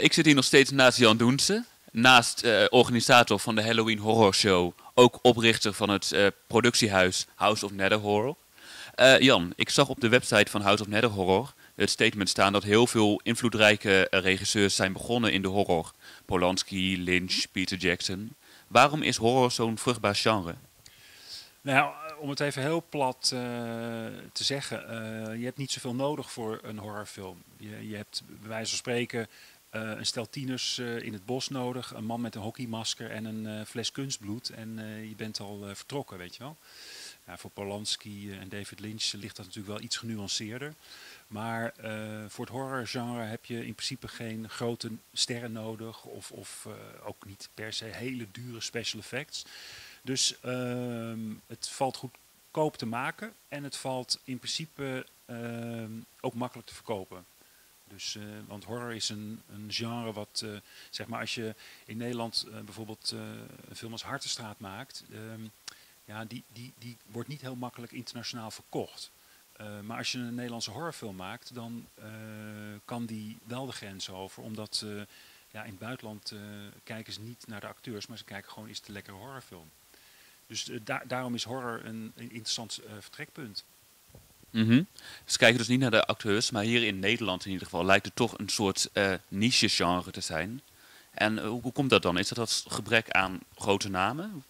Ik zit hier nog steeds naast Jan Doense. Naast organisator van de Halloween Horror Show. Ook oprichter van het productiehuis House of Nether Horror. Jan, ik zag op de website van House of Nether Horror het statement staan dat heel veel invloedrijke regisseurs zijn begonnen in de horror. Polanski, Lynch, Peter Jackson. Waarom is horror zo'n vruchtbaar genre? Nou, om het even heel plat te zeggen, je hebt niet zoveel nodig voor een horrorfilm. Je hebt bij wijze van spreken een stel tieners in het bos nodig, een man met een hockeymasker en een fles kunstbloed en je bent al vertrokken, weet je wel. Ja, voor Polanski en David Lynch ligt dat natuurlijk wel iets genuanceerder. Maar voor het horrorgenre heb je in principe geen grote sterren nodig of ook niet per se hele dure special effects. Dus het valt goedkoop te maken en het valt in principe ook makkelijk te verkopen. Dus, want horror is een genre wat, zeg maar als je in Nederland bijvoorbeeld een film als Hartenstraat maakt, ja, die wordt niet heel makkelijk internationaal verkocht. Maar als je een Nederlandse horrorfilm maakt, dan kan die wel de grens over. Omdat ja, in het buitenland kijken ze niet naar de acteurs, maar ze kijken gewoon, is het een lekkere horrorfilm. Dus daarom is horror een interessant vertrekpunt. Mhm. Ze kijken dus niet naar de acteurs, maar hier in Nederland in ieder geval lijkt het toch een soort niche-genre te zijn. En hoe komt dat dan? Is dat gebrek aan grote namen?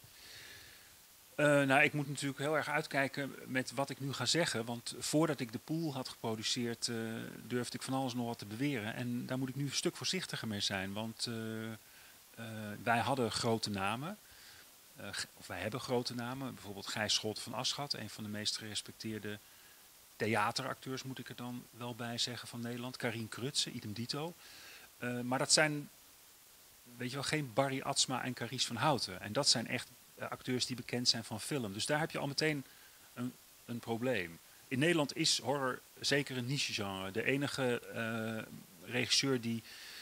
Nou, ik moet natuurlijk heel erg uitkijken met wat ik nu ga zeggen. Want voordat ik de pool had geproduceerd, durfde ik van alles nog wat te beweren. En daar moet ik nu een stuk voorzichtiger mee zijn. Want wij hadden grote namen. Of wij hebben grote namen. Bijvoorbeeld Gijs Scholte van Aschat, een van de meest gerespecteerde theateracteurs, moet ik er dan wel bij zeggen, van Nederland. Karin Krutse, idem dito. Maar dat zijn, weet je wel, geen Barry Atsma en Carice van Houten. En dat zijn echt acteurs die bekend zijn van film. Dus daar heb je al meteen een probleem. In Nederland is horror zeker een niche-genre. De enige regisseur die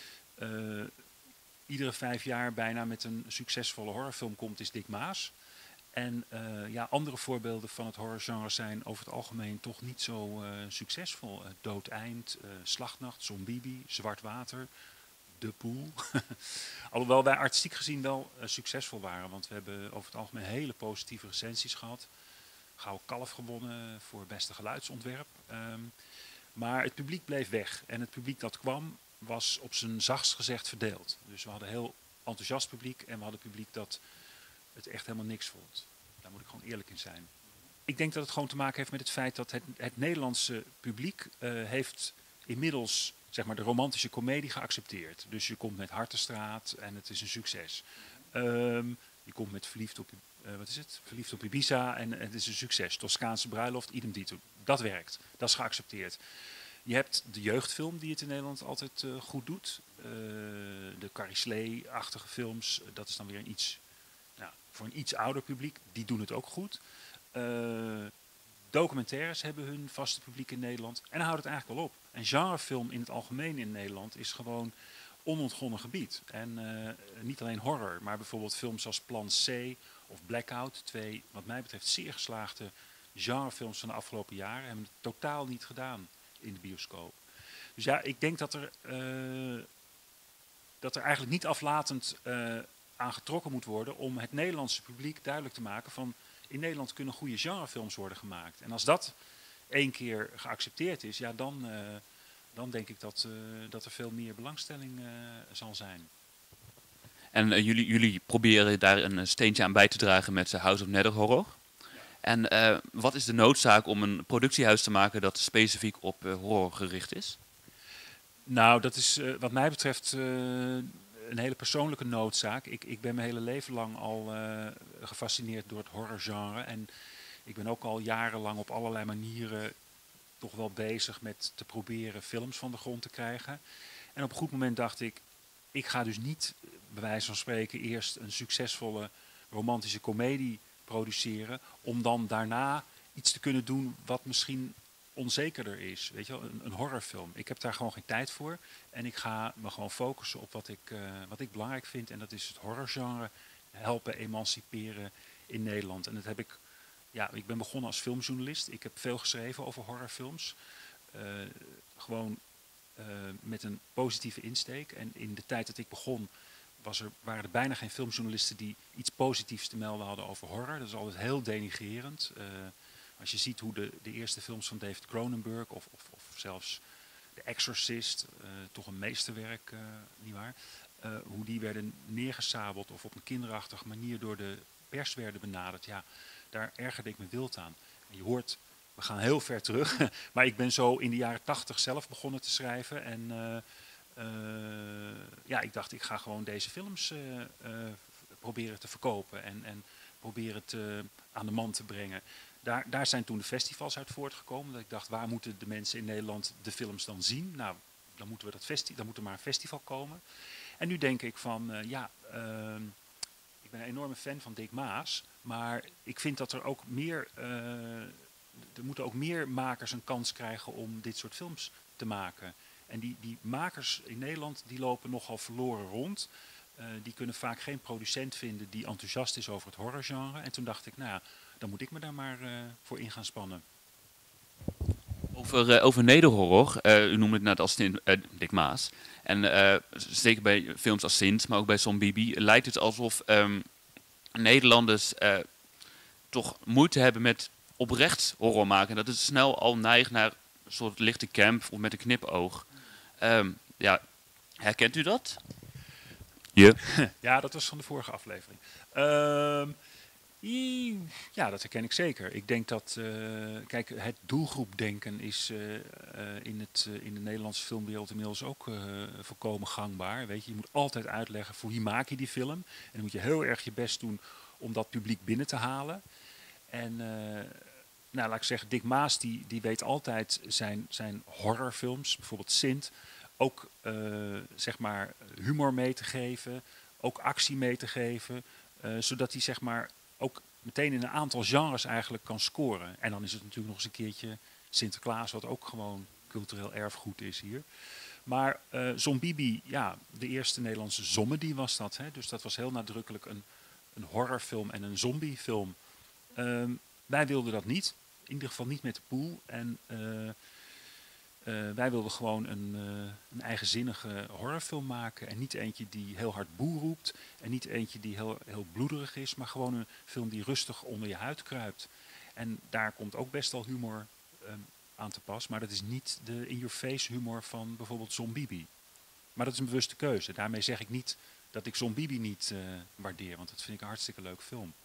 iedere 5 jaar bijna met een succesvolle horrorfilm komt, is Dick Maas. En ja, andere voorbeelden van het horrorgenre zijn over het algemeen toch niet zo succesvol. Dood Eind, Slachtnacht, Zombie, Zwart Water, De Poel. Alhoewel wij artistiek gezien wel succesvol waren. Want we hebben over het algemeen hele positieve recensies gehad. Gouden Kalf gewonnen voor beste geluidsontwerp. Maar het publiek bleef weg. En het publiek dat kwam was op zijn zachtst gezegd verdeeld. Dus we hadden heel enthousiast publiek en we hadden publiek dat het echt helemaal niks vond. Daar moet ik gewoon eerlijk in zijn. Ik denk dat het gewoon te maken heeft met het feit dat het Nederlandse publiek heeft inmiddels, zeg maar, de romantische komedie geaccepteerd. Dus je komt met Hartenstraat en het is een succes. Je komt met Verliefd op Ibiza en het is een succes. Toscaanse bruiloft, idem dito. Dat werkt. Dat is geaccepteerd. Je hebt de jeugdfilm die het in Nederland altijd goed doet. De Carrie Slee-achtige films. Dat is dan weer voor een iets ouder publiek. Die doen het ook goed. Documentaires hebben hun vaste publiek in Nederland. En dan houdt het eigenlijk wel op. En genrefilm in het algemeen in Nederland is gewoon onontgonnen gebied. En niet alleen horror, maar bijvoorbeeld films als Plan C of Blackout. 2, wat mij betreft, zeer geslaagde genrefilms van de afgelopen jaren. Hebben het totaal niet gedaan in de bioscoop. Dus ja, ik denk dat er eigenlijk niet aflatend aan getrokken moet worden om het Nederlandse publiek duidelijk te maken van in Nederland kunnen goede genrefilms worden gemaakt. En als dat 1 keer geaccepteerd is, ja, dan denk ik dat er veel meer belangstelling zal zijn. En jullie proberen daar een steentje aan bij te dragen met House of Nether Horror. En wat is de noodzaak om een productiehuis te maken dat specifiek op horror gericht is? Nou, dat is wat mij betreft een hele persoonlijke noodzaak. Ik ben mijn hele leven lang al gefascineerd door het horrorgenre. En ik ben ook al jarenlang op allerlei manieren toch wel bezig met te proberen films van de grond te krijgen. En op een goed moment dacht ik ga dus niet, bij wijze van spreken, eerst een succesvolle romantische komedie produceren, om dan daarna iets te kunnen doen wat misschien onzekerder is. Weet je wel, een horrorfilm. Ik heb daar gewoon geen tijd voor. En ik ga me gewoon focussen op wat ik belangrijk vind. En dat is het horrorgenre helpen emanciperen in Nederland. En dat heb ik, ja, ik ben begonnen als filmjournalist. Ik heb veel geschreven over horrorfilms. Gewoon met een positieve insteek. En in de tijd dat ik begon waren er bijna geen filmjournalisten die iets positiefs te melden hadden over horror. Dat is altijd heel denigrerend. Als je ziet hoe de eerste films van David Cronenberg of zelfs The Exorcist, toch een meesterwerk, nietwaar? Hoe die werden neergesabeld of op een kinderachtige manier door de pers werden benaderd. Ja, daar ergerde ik me wild aan. En je hoort, we gaan heel ver terug, maar ik ben zo in de jaren 80 zelf begonnen te schrijven. En ja, ik dacht, ik ga gewoon deze films proberen te verkopen en proberen aan de man te brengen. Daar zijn toen de festivals uit voortgekomen. Dat ik dacht, waar moeten de mensen in Nederland de films dan zien? Nou, dan moet er maar een festival komen. En nu denk ik van, ik ben een enorme fan van Dick Maas. Maar ik vind dat er ook meer, er moeten ook meer makers een kans krijgen om dit soort films te maken. En die makers in Nederland, die lopen nogal verloren rond. Die kunnen vaak geen producent vinden die enthousiast is over het horrorgenre. En toen dacht ik, nou ja, dan moet ik me daar maar voor in gaan spannen. Over nederhorror, u noemde het net als Dick Maas. En zeker bij films als Sint, maar ook bij Zombie, lijkt het alsof Nederlanders toch moeite hebben met oprecht horror maken. Dat het snel al neigt naar een soort lichte camp of met een knipoog. Ja, herkent u dat? Ja. Ja, dat was van de vorige aflevering. Ja, dat herken ik zeker. Ik denk dat, kijk, het doelgroepdenken is in de Nederlandse filmwereld inmiddels ook volkomen gangbaar. Weet je, je moet altijd uitleggen voor wie maak je die film. En dan moet je heel erg je best doen om dat publiek binnen te halen. En nou, laat ik zeggen, Dick Maas die weet altijd zijn horrorfilms, bijvoorbeeld Sint, ook zeg maar humor mee te geven, ook actie mee te geven, zodat hij zeg maar ook meteen in een aantal genres eigenlijk kan scoren. En dan is het natuurlijk nog eens een keertje Sinterklaas, wat ook gewoon cultureel erfgoed is hier. Maar Zombie, ja, de eerste Nederlandse zombie was dat. Hè? Dus dat was heel nadrukkelijk een horrorfilm en een zombiefilm. Wij wilden dat niet. In ieder geval niet met de Poel. En wij wilden gewoon een eigenzinnige horrorfilm maken. En niet eentje die heel hard boe roept. En niet eentje die heel bloederig is. Maar gewoon een film die rustig onder je huid kruipt. En daar komt ook best wel humor aan te pas. Maar dat is niet de in-your-face humor van bijvoorbeeld Zombie. Maar dat is een bewuste keuze. Daarmee zeg ik niet dat ik Zombie niet waardeer. Want dat vind ik een hartstikke leuk film.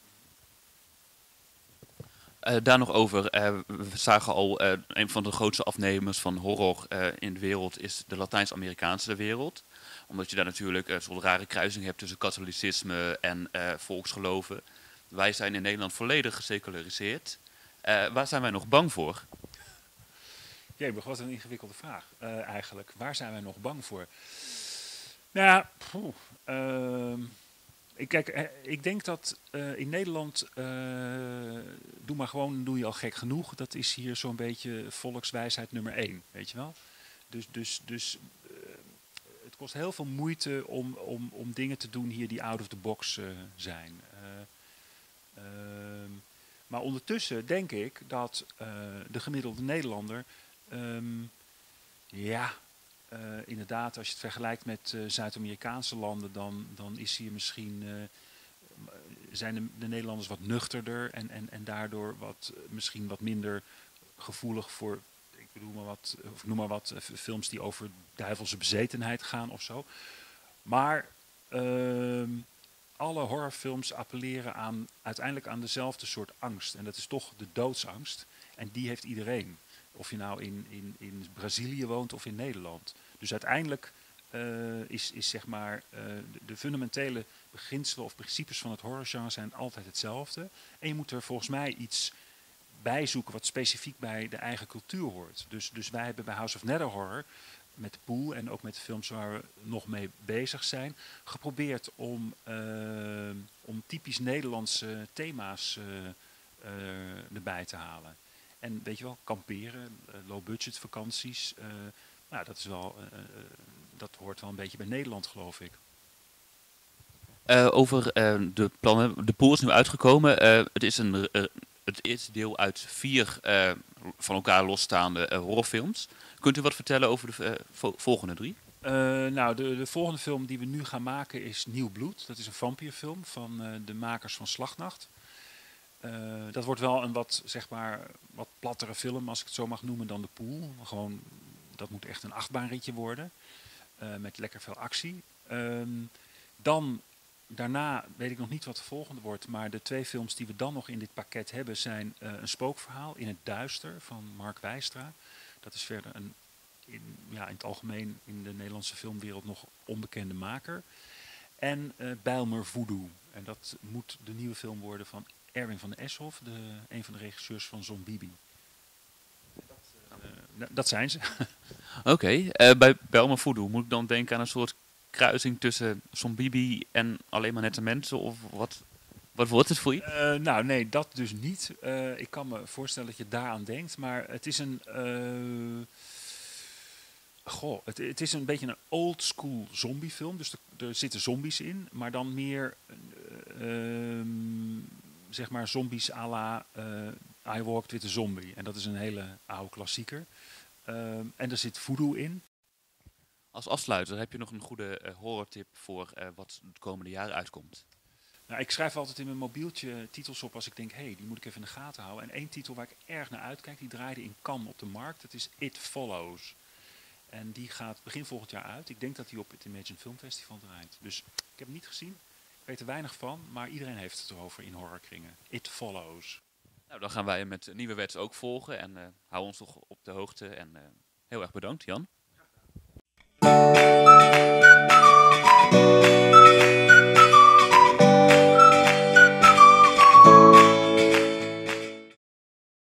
Daar nog over, we zagen al, een van de grootste afnemers van horror in de wereld is de Latijns-Amerikaanse wereld. Omdat je daar natuurlijk een soort rare kruising hebt tussen katholicisme en volksgeloven. Wij zijn in Nederland volledig geseculariseerd. Waar zijn wij nog bang voor? Jee, wat een ingewikkelde vraag eigenlijk. Waar zijn wij nog bang voor? Nou ja, ik denk dat in Nederland, doe je al gek genoeg. Dat is hier zo'n beetje volkswijsheid nummer 1, weet je wel. Dus het kost heel veel moeite om dingen te doen hier die out of the box zijn. Maar ondertussen denk ik dat de gemiddelde Nederlander, inderdaad, als je het vergelijkt met Zuid-Amerikaanse landen, dan is hier misschien, zijn de Nederlanders wat nuchterder en daardoor misschien wat minder gevoelig voor, ik noem maar wat, films die over duivelse bezetenheid gaan of zo. Maar alle horrorfilms appelleren uiteindelijk aan dezelfde soort angst. En dat is toch de doodsangst. En die heeft iedereen. Of je nou in Brazilië woont of in Nederland. Dus uiteindelijk is zeg maar de fundamentele beginselen of principes van het horrorgenre zijn altijd hetzelfde. En je moet er volgens mij iets bij zoeken wat specifiek bij de eigen cultuur hoort. Dus wij hebben bij House of Nether Horror, met de Poel en ook met de films waar we nog mee bezig zijn, geprobeerd om typisch Nederlandse thema's erbij te halen. En weet je wel, kamperen, low-budget vakanties, nou, dat hoort wel een beetje bij Nederland, geloof ik. Over de plannen. De Poel is nu uitgekomen. Het is het eerste deel uit 4 van elkaar losstaande horrorfilms. Kunt u wat vertellen over de volgende 3? Nou, de volgende film die we nu gaan maken is Nieuw Bloed. Dat is een vampierfilm van de makers van Slagnacht. Dat wordt wel een wat, zeg maar, wat plattere film, als ik het zo mag noemen, dan De Poel. Gewoon, dat moet echt een achtbaanritje worden. Met lekker veel actie. Daarna weet ik nog niet wat de volgende wordt. Maar de 2 films die we dan nog in dit pakket hebben zijn een spookverhaal in het duister van Mark Wijstra. Dat is verder een in het algemeen in de Nederlandse filmwereld nog onbekende maker. En Bijlmer Voodoo. En dat moet de nieuwe film worden van Erwin van Eshoff, een van de regisseurs van Zombibi. Dat zijn ze. Oké, bij Bijlmer Voodoo moet ik dan denken aan een soort kruising tussen Zombibi en Alleen maar nette mensen? Of wat wordt het voor je? Nou, nee, dat dus niet. Ik kan me voorstellen dat je daaraan denkt, maar het is een... het is een beetje een old school zombiefilm. Dus er zitten zombies in, maar dan meer zeg maar zombies à la I Walked with a Zombie. En dat is een hele oude klassieker. En er zit voodoo in. Als afsluiter heb je nog een goede horrortip voor wat het komende jaar uitkomt? Nou, ik schrijf altijd in mijn mobieltje titels op als ik denk, die moet ik even in de gaten houden. En één titel waar ik erg naar uitkijk, die draaide in Cannes op de markt. Dat is It Follows. En die gaat begin volgend jaar uit. Ik denk dat die op het Imagine Film Festival draait. Dus ik heb hem niet gezien. Ik weet er weinig van. Maar iedereen heeft het erover in horrorkringen. It Follows. Nou, dan gaan wij met Nieuwe Wets ook volgen. En hou ons toch op de hoogte. En heel erg bedankt, Jan.